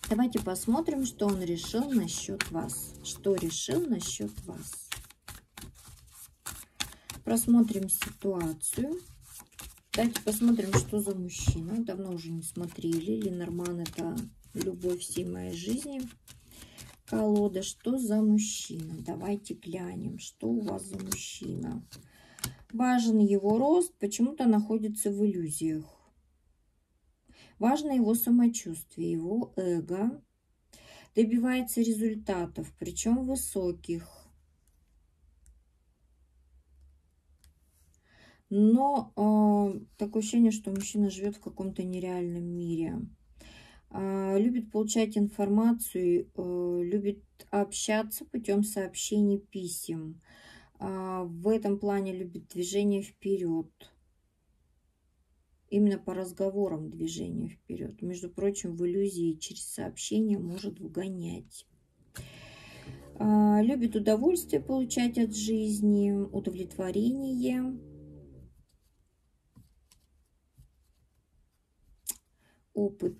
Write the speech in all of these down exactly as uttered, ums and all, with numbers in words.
Давайте посмотрим, что он решил насчет вас. Что решил насчет вас. Просмотрим ситуацию. Давайте посмотрим, что за мужчина. Давно уже не смотрели. Ленорман — это любовь всей моей жизни. Колода. Что за мужчина? Давайте глянем, что у вас за мужчина. Важен его рост, почему-то находится в иллюзиях. Важно его самочувствие, его эго. Добивается результатов, причем высоких. Но э, такое ощущение, что мужчина живет в каком-то нереальном мире. Э, любит получать информацию, э, любит общаться путем сообщений, писем. Э, в этом плане любит движение вперед. Именно по разговорам движение вперед. Между прочим, в иллюзии через сообщение может вгонять. А, любит удовольствие получать от жизни, удовлетворение. Опыт.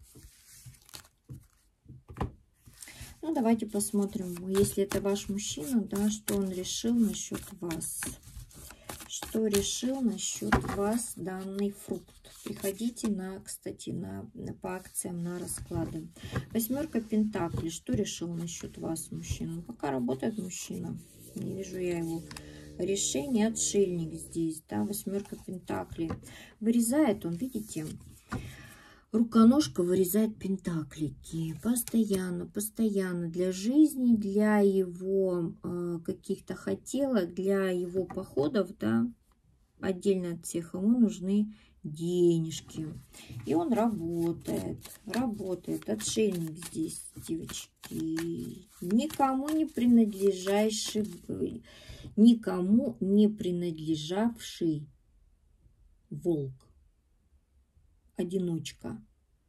Ну, давайте посмотрим, если это ваш мужчина, да, что он решил насчет вас. Что решил насчет вас данный фрукт. Приходите на, кстати, на, на, по акциям на расклады. Восьмерка пентаклей. Что решил насчет вас мужчина? Пока работает мужчина. Не вижу я его решения. Отшельник здесь. Да, восьмерка пентаклей. Вырезает он, видите? Руконожка вырезает пентаклики. Постоянно, постоянно. Для жизни, для его э, каких-то хотелок, для его походов, да, отдельно от всех, ему нужны денежки. И он работает, работает. Отшельник здесь, девочки. Никому не принадлежащий, никому не принадлежавший волк. Одиночка.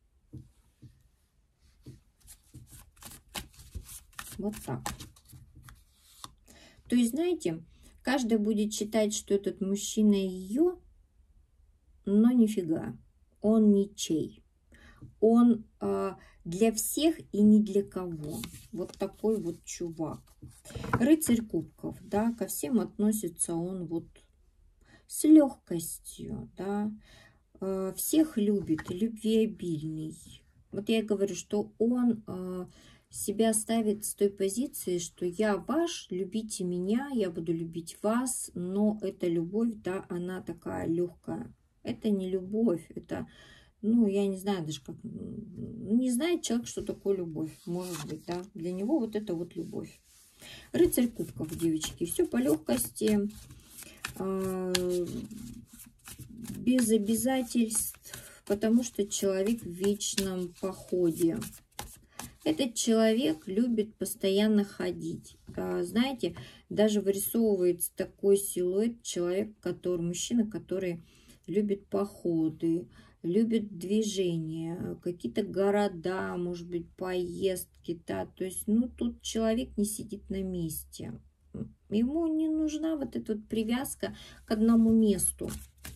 Вот так. То есть, знаете, каждый будет считать, что этот мужчина ее, но нифига. Он ничей. Он э, для всех и ни для кого. Вот такой вот чувак. Рыцарь кубков, да, ко всем относится он вот с легкостью, да. Всех любит, любвеобильный. Вот я говорю, что он э, себя ставит с той позиции, что я ваш, любите меня, я буду любить вас, но эта любовь, да, она такая легкая. Это не любовь, это, ну, я не знаю даже как, не знает человек, что такое любовь, может быть, да. Для него вот это вот любовь. Рыцарь кубков, девочки, все по легкости. Э, без обязательств, потому что человек в вечном походе. Этот человек любит постоянно ходить. Знаете, даже вырисовывается такой силуэт человек, который, мужчина, который любит походы, любит движения, какие-то города, может быть, поездки, да, то есть, ну, тут человек не сидит на месте. Ему не нужна вот эта вот привязка к одному месту.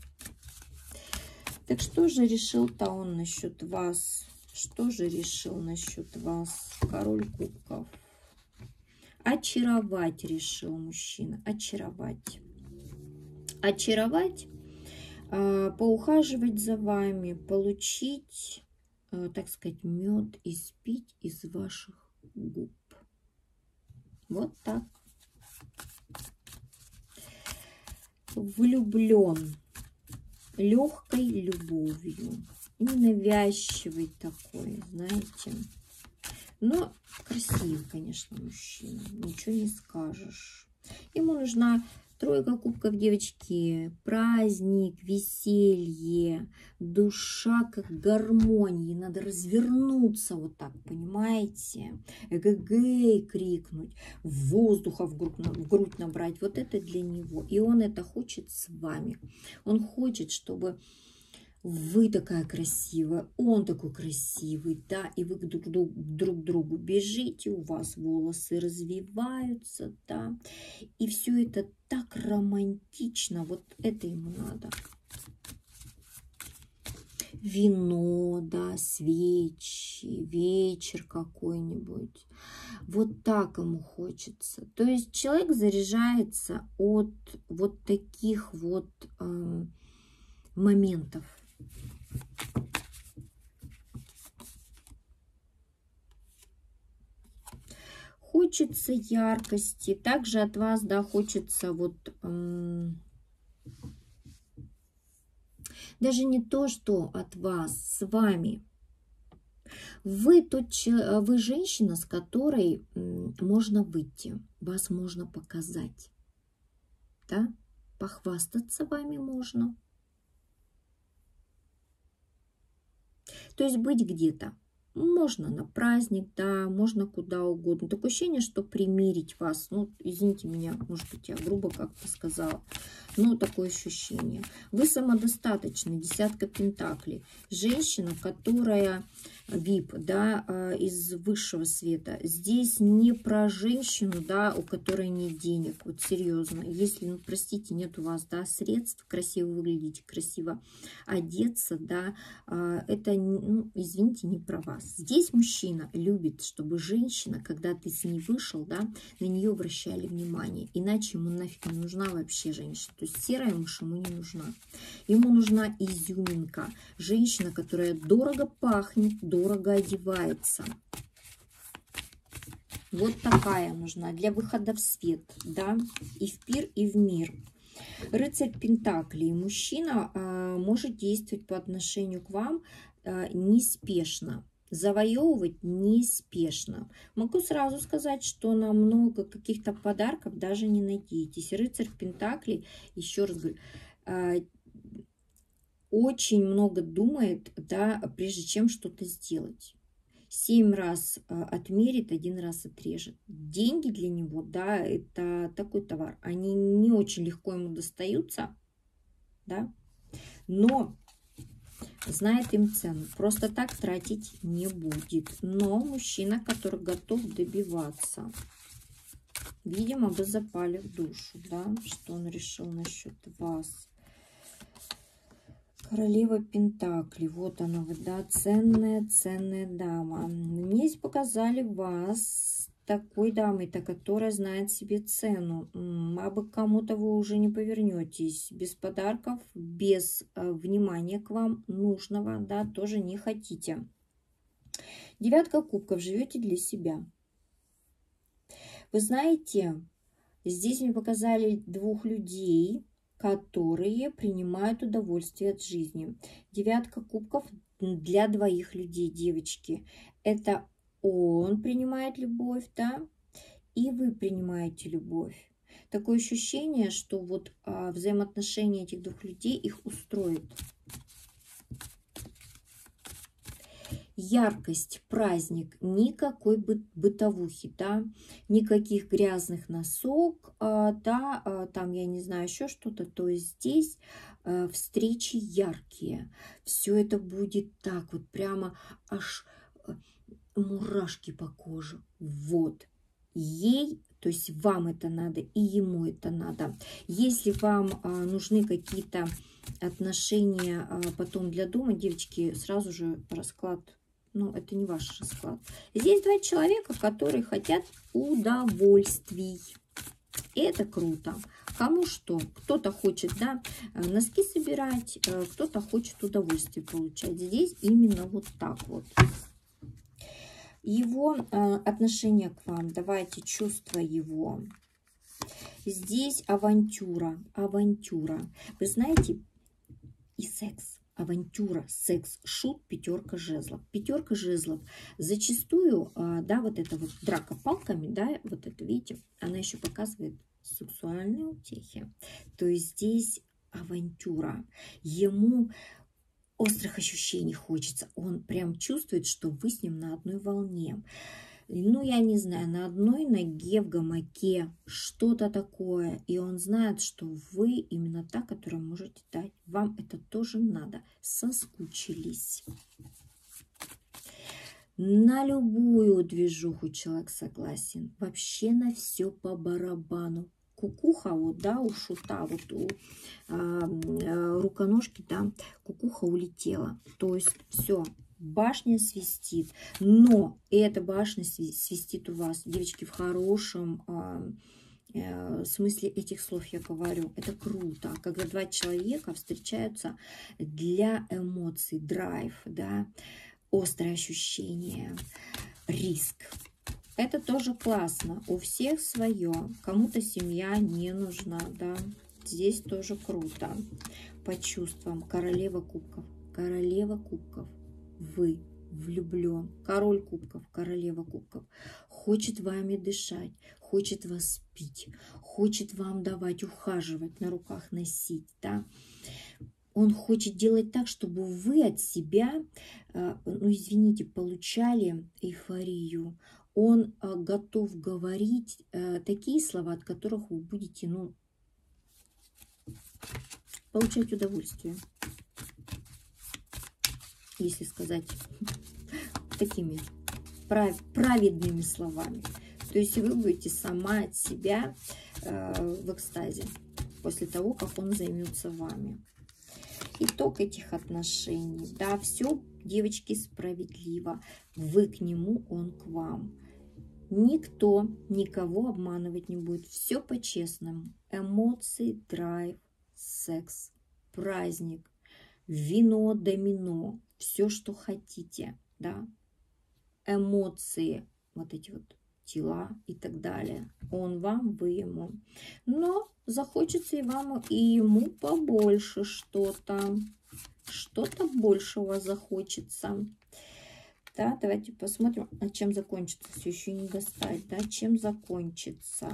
Так что же решил-то он насчет вас? Что же решил насчет вас? Король кубков. Очаровать решил мужчина. Очаровать. Очаровать, поухаживать за вами, получить, так сказать, мед и спить из ваших губ. Вот так. Влюблен. Легкой любовью, ненавязчивый такой, знаете. Но красивый, конечно, мужчина, ничего не скажешь. Ему нужна тройка кубков, девочки, праздник, веселье, душа как гармонии. Надо развернуться вот так, понимаете? Эгэгэй крикнуть, воздуха в грудь, в грудь набрать. Вот это для него. И он это хочет с вами. Он хочет, чтобы вы такая красивая, он такой красивый, да, и вы друг, друг, друг другу бежите, у вас волосы развиваются, да, и все это так романтично, вот это ему надо. вино, да, свечи, вечер какой-нибудь. Вот так ему хочется. То есть человек заряжается от вот таких вот э, моментов. Хочется яркости. Также от вас, да, хочется вот... Э, даже не то, что от вас, с вами. Вы, тот, вы женщина, с которой можно выйти, вас можно показать, да? Похвастаться вами можно. То есть быть где-то. Можно на праздник, да, можно куда угодно. Такое ощущение, что примирить вас. Ну, извините меня, может быть, я грубо как-то сказала. Но такое ощущение. Вы самодостаточны, десятка пентаклей. Женщина, которая ви ай пи, да, из высшего света. Здесь не про женщину, да, у которой нет денег. Вот серьезно. Если, ну, простите, нет у вас, да, средств, красиво выглядеть, красиво одеться, да, это, ну, извините, не про вас. Здесь мужчина любит, чтобы женщина, когда ты с ней вышел, да, на нее обращали внимание. Иначе ему нафиг не нужна вообще женщина. То есть серая мышь ему не нужна. Ему нужна изюминка. Женщина, которая дорого пахнет, дорого одевается. Вот такая нужна для выхода в свет, да, и в пир, и в мир. Рыцарь Пентаклей. Мужчина а, может действовать по отношению к вам а, неспешно. Завоевывать неспешно. Могу сразу сказать, что на много каких-то подарков даже не надейтесь. Рыцарь Пентаклей, еще раз говорю, а, очень много думает, да, прежде чем что-то сделать. Семь раз отмерит, один раз отрежет. Деньги для него, да, это такой товар. Они не очень легко ему достаются, да, но знает им цену. Просто так тратить не будет. Но мужчина, который готов добиваться. Видимо, вы запали в душу, да, что он решил насчет вас. Королева Пентаклей. Вот она, да, ценная, ценная дама. Мне здесь показали вас такой дамой-то, которая знает себе цену. А бы кому-то вы уже не повернетесь. Без подарков, без э, внимания к вам нужного, да, тоже не хотите. Девятка кубков. Живете для себя. Вы знаете, здесь мне показали двух людей, которые принимают удовольствие от жизни. Девятка кубков для двоих людей, девочки. Это он принимает любовь, да, и вы принимаете любовь. Такое ощущение, что вот а, взаимоотношения этих двух людей их устроит. Яркость, праздник, никакой бы, бытовухи, да, никаких грязных носок, а, да, а, там, я не знаю, еще что-то, то есть здесь а, встречи яркие, все это будет так вот, прямо аж а, мурашки по коже, вот, ей, то есть вам это надо, и ему это надо. Если вам а, нужны какие-то отношения а, потом для дома, девочки, сразу же расклад. Ну, это не ваш расклад. Здесь два человека, которые хотят удовольствий. И это круто. Кому что? Кто-то хочет, да, носки собирать, кто-то хочет удовольствие получать. Здесь именно вот так вот. Его отношение к вам. Давайте чувства его. Здесь авантюра. Авантюра. Вы знаете, и секс. Авантюра, секс, шут, пятерка жезлов. Пятерка жезлов. Зачастую, да, вот эта вот драка палками, да, вот это, видите, она еще показывает сексуальные утехи. То есть здесь авантюра. Ему острых ощущений хочется. Он прям чувствует, что вы с ним на одной волне. Ну, я не знаю, на одной ноге в гамаке, что-то такое. И он знает, что вы именно та, которая можете дать. Вам это тоже надо. Соскучились. На любую движуху человек согласен. Вообще на все по барабану. кукуха, вот, да, у шута, вот у э, руконожки, да, кукуха улетела. То есть все, башня свистит. Но эта башня свистит у вас, девочки, в хорошем э, э, смысле этих слов я говорю. Это круто, когда два человека встречаются для эмоций, драйв, да, острое ощущение, риск. Это тоже классно. У всех свое. Кому-то семья не нужна, да. Здесь тоже круто. По чувствам. Королева кубков. Королева кубков. Вы влюблен. Король кубков. Королева кубков. Хочет вами дышать. Хочет вас пить. Хочет вам давать, ухаживать, на руках носить, да. Он хочет делать так, чтобы вы от себя, ну извините, получали эйфорию. Он готов говорить такие слова, от которых вы будете, ну, получать удовольствие. Если сказать такими праведными словами. То есть вы будете сама от себя в экстазе после того, как он займется вами. Итог этих отношений. Да, все, девочки, справедливо. Вы к нему, он к вам. Никто никого обманывать не будет. Все по-честному. Эмоции, драйв, секс, праздник, вино, домино. Все, что хотите. Да. Эмоции, вот эти вот тела и так далее. Он вам, вы ему. Но захочется и вам, и ему побольше что-то. Что-то больше у вас захочется. Да, давайте посмотрим, а чем закончится. Все еще не достать, да, чем закончится.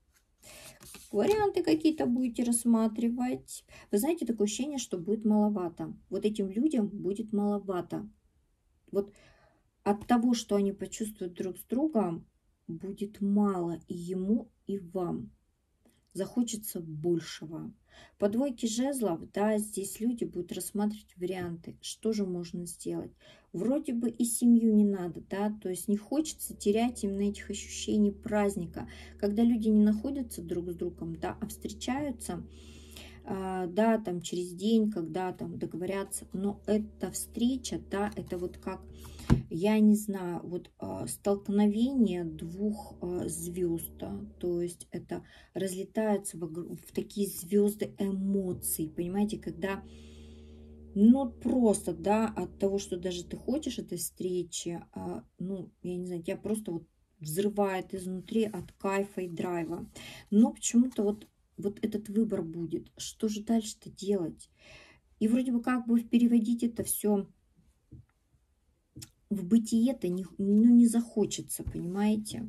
Варианты какие-то будете рассматривать. Вы знаете, такое ощущение, что будет маловато. Вот этим людям будет маловато. Вот от того, что они почувствуют друг с другом, будет мало и ему, и вам. Захочется большего. По двойке жезлов, да, здесь люди будут рассматривать варианты, что же можно сделать. Вроде бы и семью не надо, да, то есть не хочется терять именно этих ощущений праздника, когда люди не находятся друг с другом, да, а встречаются, а, да, там через день, когда там договорятся, но эта встреча, да, это вот как, я не знаю, вот а, столкновение двух а, звезд, да, то есть это разлетаются в, в такие звезды эмоций, понимаете, когда, ну, просто, да, от того, что даже ты хочешь этой встречи, а, ну, я не знаю, тебя просто вот взрывает изнутри от кайфа и драйва, но почему-то вот, вот этот выбор будет, что же дальше-то делать, и вроде бы как бы переводить это все в бытие-то не, ну, не захочется, понимаете?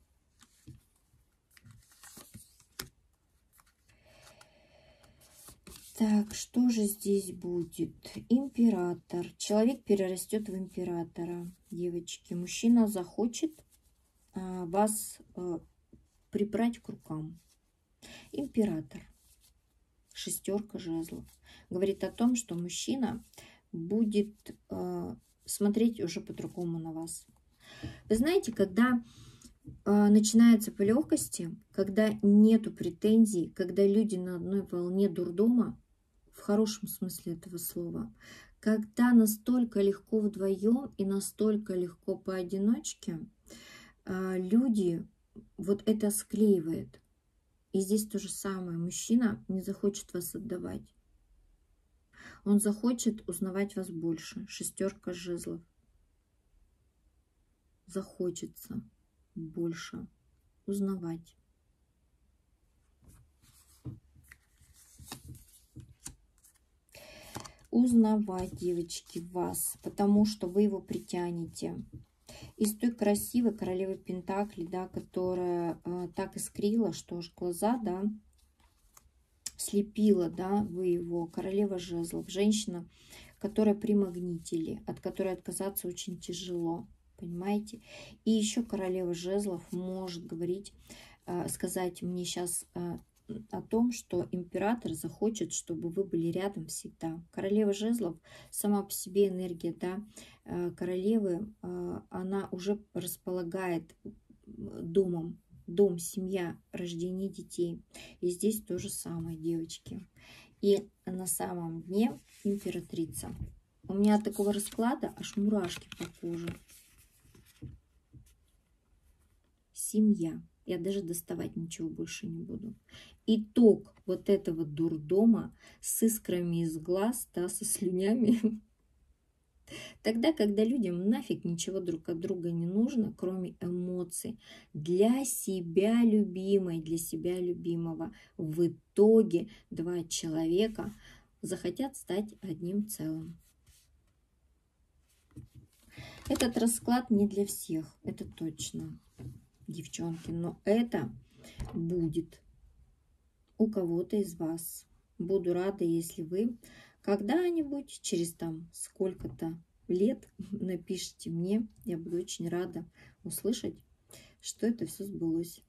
Так, что же здесь будет? Император. Человек перерастет в императора, девочки. Мужчина захочет а, вас а, прибрать к рукам. Император. Шестерка жезлов. Говорит о том, что мужчина будет а, смотреть уже по-другому на вас. Вы знаете, когда а, начинается по легкости, когда нету претензий, когда люди на одной волне дурдома, в хорошем смысле этого слова, когда настолько легко вдвоем и настолько легко поодиночке, а, люди, вот это склеивает. И здесь то же самое. Мужчина не захочет вас отдавать. Он захочет узнавать вас больше. Шестерка жезлов. Захочется больше узнавать. Узнавать, девочки, вас, потому что вы его притянете. Из той красивой королевы Пентаклей, да, которая э, так искрила, что аж глаза, да, слепила, да, вы его. Королева жезлов, женщина, которая примагнитили, от которой отказаться очень тяжело, понимаете? И еще королева жезлов может говорить, э, сказать мне сейчас э, о том, что император захочет, чтобы вы были рядом всегда. Королева жезлов, сама по себе энергия, да, королевы, она уже располагает домом, дом, семья, рождение детей. И здесь то же самое, девочки. И на самом дне императрица. У меня от такого расклада аж мурашки по коже. Семья. Я даже доставать ничего больше не буду. Итог вот этого дурдома с искрами из глаз, да, со слюнями. Тогда, когда людям нафиг ничего друг от друга не нужно, кроме эмоций, для себя любимой, для себя любимого, в итоге два человека захотят стать одним целым. Этот расклад не для всех, это точно, девчонки, но это будет у кого-то из вас. Буду рада, если вы когда-нибудь, через там сколько-то лет, напишите мне. Я буду очень рада услышать, что это все сбылось.